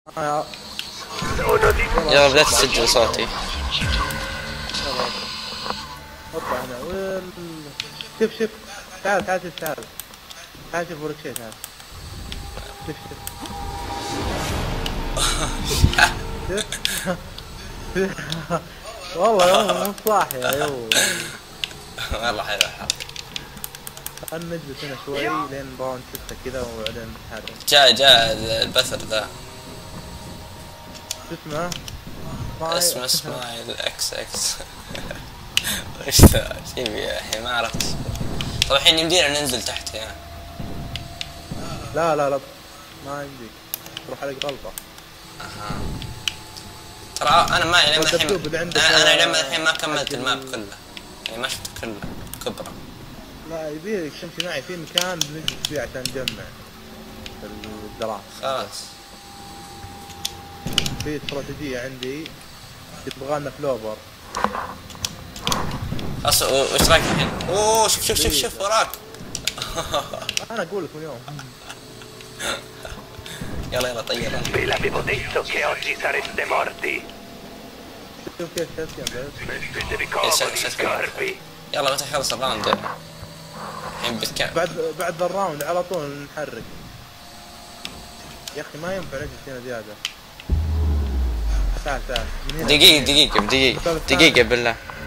يلا بدأت تسجل صوتي. اطلع هنا شوف تعال شوف ورك شيء تعال شوف والله مو صاحي يا يو. والله حلو الحال. خلنا نجلس هنا شوي لين راوند 6 كذا وبعدين نتحرك. جاء البثر ذا اسمه اسماعيل اكس وش ذا شيء الحين ما عرفت. طيب الحين يمدينا ننزل تحت هنا. لا ما يمديك تروح عليك غلطة. ترى انا ما لما الحين ما كملت الماب كله، يعني ما شفت كله كبره. لا يبيلك تمشي معي في مكان بنجلس فيه عشان نجمع الدراهم. خلاص في استراتيجية عندي تبغانا فلوبر. اصلا وش رايك الحين؟ اوه شوف وراك. انا اقول لك من يوم. يلا طير. Ve l'avevo detto che oggi sareste morti. شوف كيف تسكن Mettetevi comodi, scarpi. يلا متى يخلص الراوند الحين بتكمل. بعد الراوند على طول نحرك. يا اخي ما ينفع نجلس هنا زيادة. تعال من هنا. دقيقة بالله.